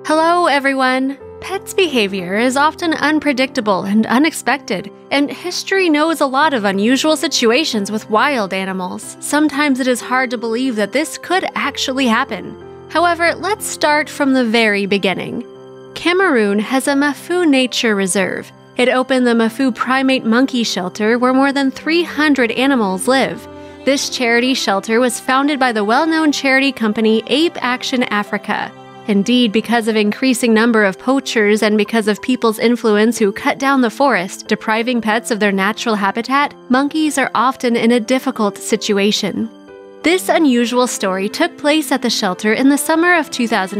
Hello, everyone! Pets' behavior is often unpredictable and unexpected, and history knows a lot of unusual situations with wild animals. Sometimes it is hard to believe that this could actually happen. However, let's start from the very beginning. Cameroon has a Mafu Nature Reserve. It opened the Mafu Primate Monkey Shelter where more than 300 animals live. This charity shelter was founded by the well-known charity company Ape Action Africa. Indeed, because of increasing number of poachers and because of people's influence who cut down the forest, depriving pets of their natural habitat, monkeys are often in a difficult situation. This unusual story took place at the shelter in the summer of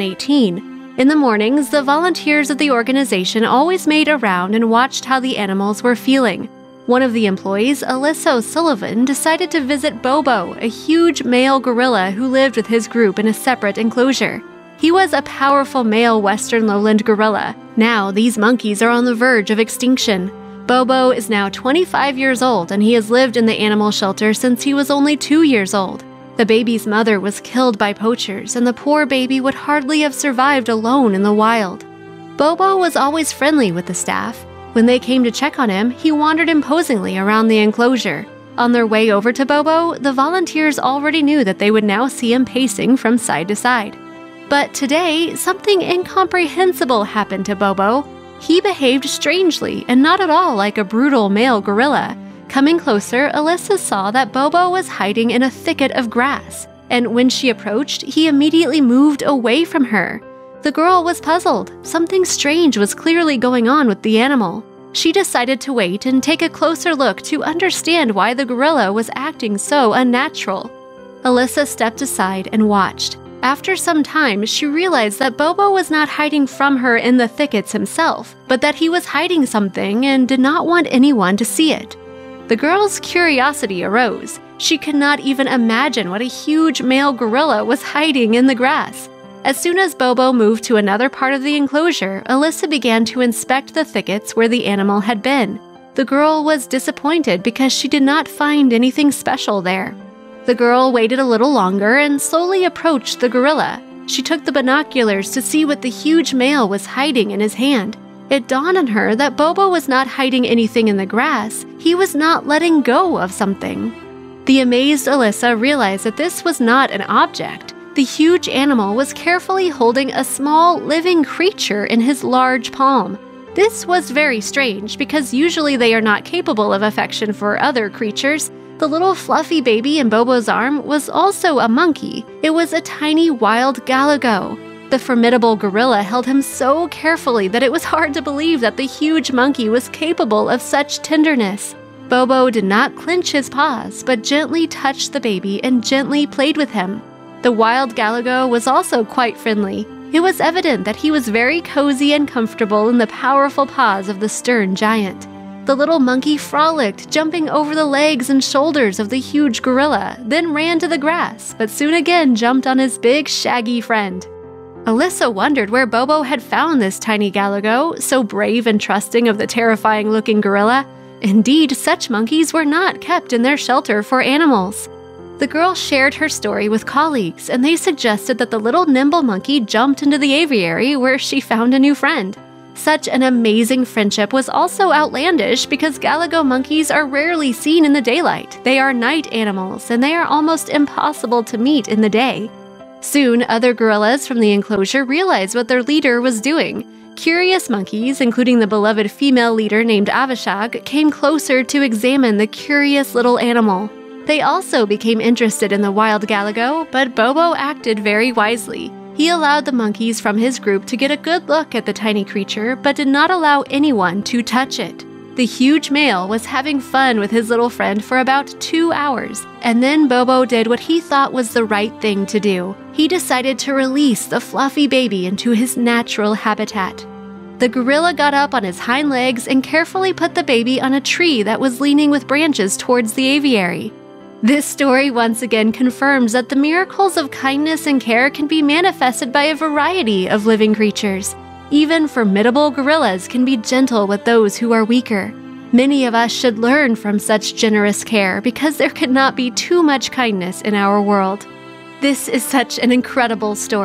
2018. In the mornings, the volunteers of the organization always made a round and watched how the animals were feeling. One of the employees, Alyssa O'Sullivan, decided to visit Bobo, a huge male gorilla who lived with his group in a separate enclosure. He was a powerful male western lowland gorilla. Now, these monkeys are on the verge of extinction. Bobo is now 25 years old and he has lived in the animal shelter since he was only 2 years old. The baby's mother was killed by poachers and the poor baby would hardly have survived alone in the wild. Bobo was always friendly with the staff. When they came to check on him, he wandered imposingly around the enclosure. On their way over to Bobo, the volunteers already knew that they would now see him pacing from side to side. But today, something incomprehensible happened to Bobo. He behaved strangely and not at all like a brutal male gorilla. Coming closer, Alyssa saw that Bobo was hiding in a thicket of grass, and when she approached, he immediately moved away from her. The girl was puzzled. Something strange was clearly going on with the animal. She decided to wait and take a closer look to understand why the gorilla was acting so unnatural. Alyssa stepped aside and watched. After some time, she realized that Bobo was not hiding from her in the thickets himself, but that he was hiding something and did not want anyone to see it. The girl's curiosity arose. She could not even imagine what a huge male gorilla was hiding in the grass. As soon as Bobo moved to another part of the enclosure, Alyssa began to inspect the thickets where the animal had been. The girl was disappointed because she did not find anything special there. The girl waited a little longer and slowly approached the gorilla. She took the binoculars to see what the huge male was hiding in his hand. It dawned on her that Bobo was not hiding anything in the grass. He was not letting go of something. The amazed Alyssa realized that this was not an object. The huge animal was carefully holding a small, living creature in his large palm. This was very strange because usually they are not capable of affection for other creatures. The little fluffy baby in Bobo's arm was also a monkey. It was a tiny wild galago. The formidable gorilla held him so carefully that it was hard to believe that the huge monkey was capable of such tenderness. Bobo did not clench his paws, but gently touched the baby and gently played with him. The wild galago was also quite friendly. It was evident that he was very cozy and comfortable in the powerful paws of the stern giant. The little monkey frolicked, jumping over the legs and shoulders of the huge gorilla, then ran to the grass, but soon again jumped on his big, shaggy friend. Alyssa wondered where Bobo had found this tiny galago, so brave and trusting of the terrifying-looking gorilla. Indeed, such monkeys were not kept in their shelter for animals. The girl shared her story with colleagues, and they suggested that the little nimble monkey jumped into the aviary where she found a new friend. Such an amazing friendship was also outlandish because galago monkeys are rarely seen in the daylight. They are night animals, and they are almost impossible to meet in the day. Soon, other gorillas from the enclosure realized what their leader was doing. Curious monkeys, including the beloved female leader named Avishag, came closer to examine the curious little animal. They also became interested in the wild galago, but Bobo acted very wisely. He allowed the monkeys from his group to get a good look at the tiny creature, but did not allow anyone to touch it. The huge male was having fun with his little friend for about 2 hours, and then Bobo did what he thought was the right thing to do. He decided to release the fluffy baby into his natural habitat. The gorilla got up on his hind legs and carefully put the baby on a tree that was leaning with branches towards the aviary. This story once again confirms that the miracles of kindness and care can be manifested by a variety of living creatures. Even formidable gorillas can be gentle with those who are weaker. Many of us should learn from such generous care because there cannot be too much kindness in our world. This is such an incredible story.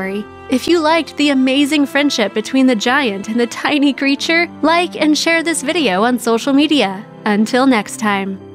If you liked the amazing friendship between the giant and the tiny creature, like and share this video on social media. Until next time.